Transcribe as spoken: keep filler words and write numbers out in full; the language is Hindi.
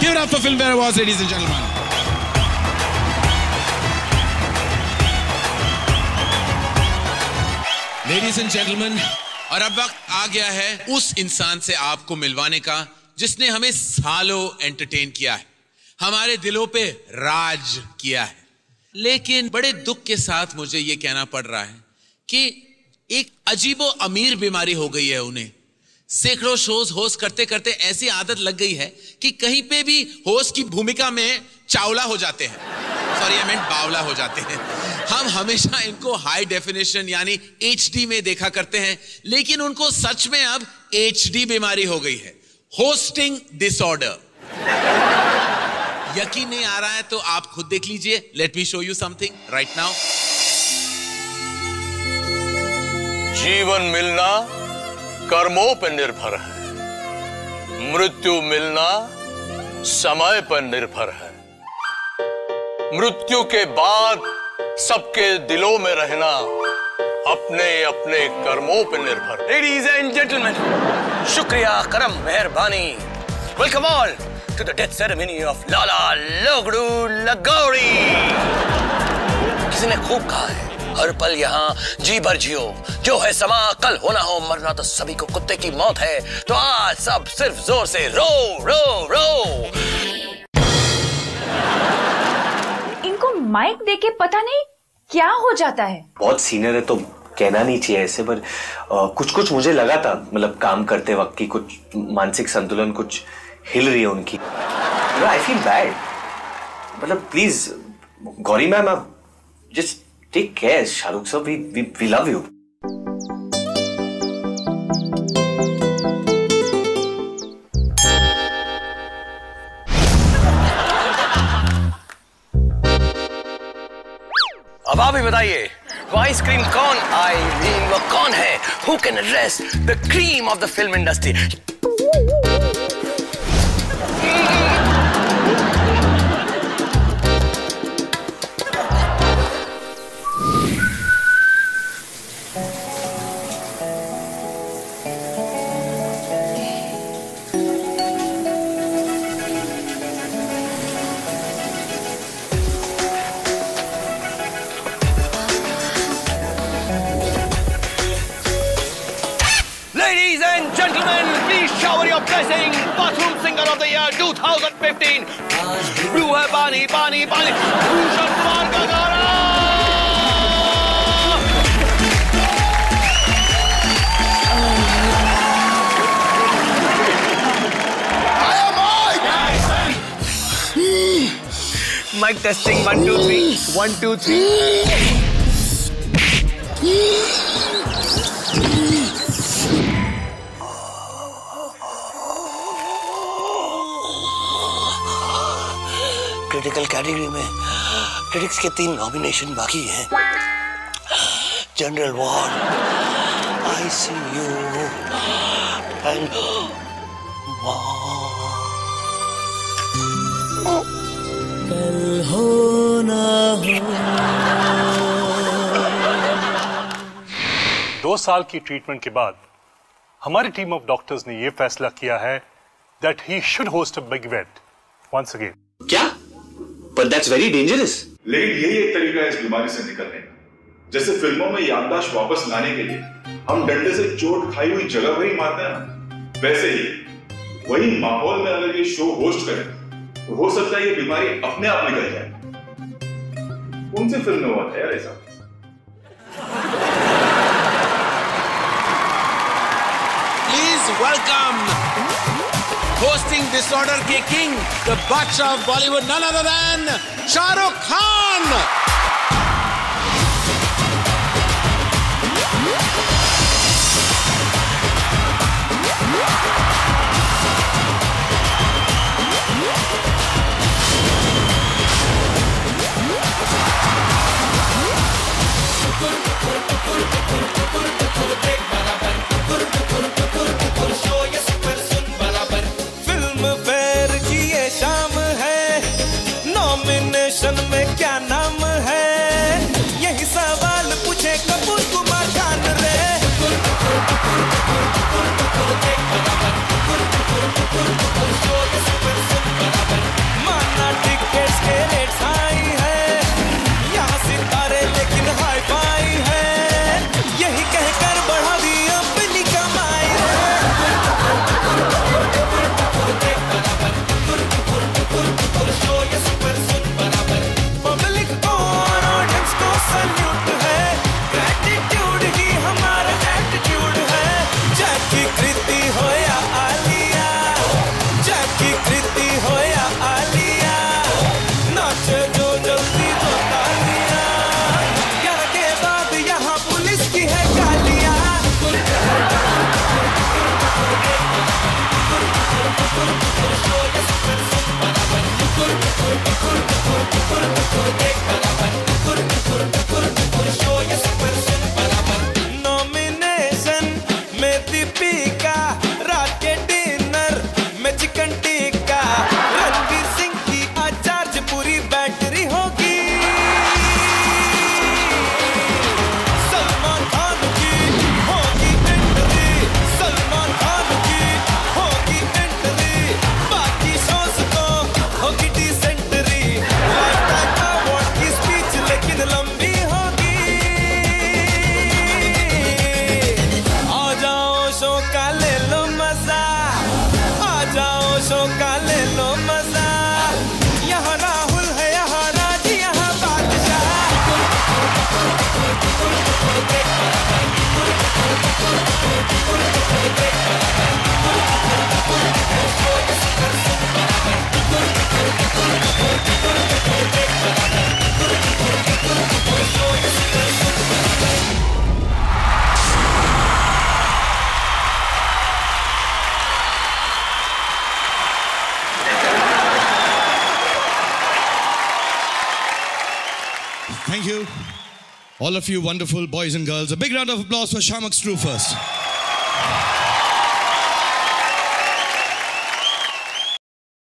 Give it up for Filmfare Awards, ladies and gentlemen. Ladies and gentlemen, और अब वक्त आ गया है उस इंसान से आपको मिलवाने का जिसने हमें सालों एंटरटेन किया है, हमारे दिलों पे राज किया है। लेकिन बड़े दुख के साथ मुझे ये कहना पड़ रहा है कि एक अजीबो अमीर बीमारी हो गई है उन्हें। सैकड़ों शोज होस्ट करते करते ऐसी आदत लग गई है कि कहीं पे भी होस्ट की भूमिका में चावला हो जाते हैं, सॉरी आई मींट बावला हो जाते हैं। हम हमेशा इनको हाई डेफिनेशन यानी एचडी में देखा करते हैं, लेकिन उनको सच में अब एचडी बीमारी हो गई है, होस्टिंग डिसऑर्डर। यकीन नहीं आ रहा है तो आप खुद देख लीजिए। Let me show you something right now. जीवन मिलना कर्मों पर निर्भर है, मृत्यु मिलना समय पर निर्भर है। मृत्यु के बाद सबके दिलों में रहना अपने अपने कर्मों पर निर्भर। लेडीज एंड जेंटलमैन, शुक्रिया, करम, मेहरबानी। Welcome all to the death ceremony of Lala Logdu Lagaudi. किसी ने खूब कहा है, हर पल यहाँ जी भर जियो, जो है समा कल होना हो मरना तो सभी को कुत्ते की मौत है, तो आज सब सिर्फ जोर से रो रो रो। इनको माइक देके पता नहीं क्या हो जाता है। बहुत सीनियर है तो कहना नहीं चाहिए ऐसे, पर कुछ कुछ मुझे लगा था, मतलब काम करते वक्त की कुछ मानसिक संतुलन कुछ हिल रही है उनकी। I feel bad. मतलब प्लीज गौरी मैम, आप जस्ट टेक केयर। शाहरुख साहब, we we we love you. अब आप ही बताइए, वो आइसक्रीम कौन आई मीन वो कौन है who can address the cream of the film industry? Ladies and gentlemen, please shower your blessing. Bathroom Singer of the Year twenty fifteen. Blue है पानी पानी पानी, भूषण कुमार का गाना। Mic testing one two three one two three. Critical category में क्रिटिक्स के तीन नॉमिनेशन बाकी हैं। जनरल वार्ड, आईसीयू एंड कल हो ना हो। दो साल की ट्रीटमेंट के बाद हमारी टीम ऑफ डॉक्टर्स ने यह फैसला किया है that he should host a big event once again. क्या? But that's very dangerous. लेकिन यही एक तरीका है इस बीमारी से निकलने का। जैसे फिल्मों में याददाश्त वापस लाने के लिए हम डंडे से चोट खाई हुई जगह पर ही मारते हैं, वैसे ही वही माहौल में अगर ये शो होस्ट करें तो हो सकता है ये बीमारी अपने आप निकल जाए। कौन सी फिल्म में हुआ था यार ऐसा? प्लीज वेलकम hosting disorder के king, the Badshah of Bollywood, none other than Shah Rukh Khan. में क्या नाम है? होशों का ले लो मजा, यहाँ राहुल है, यहाँ राज, यहाँ बादशाह। Thank you, all of you wonderful boys and girls. A big round of applause for Shamak's crew first.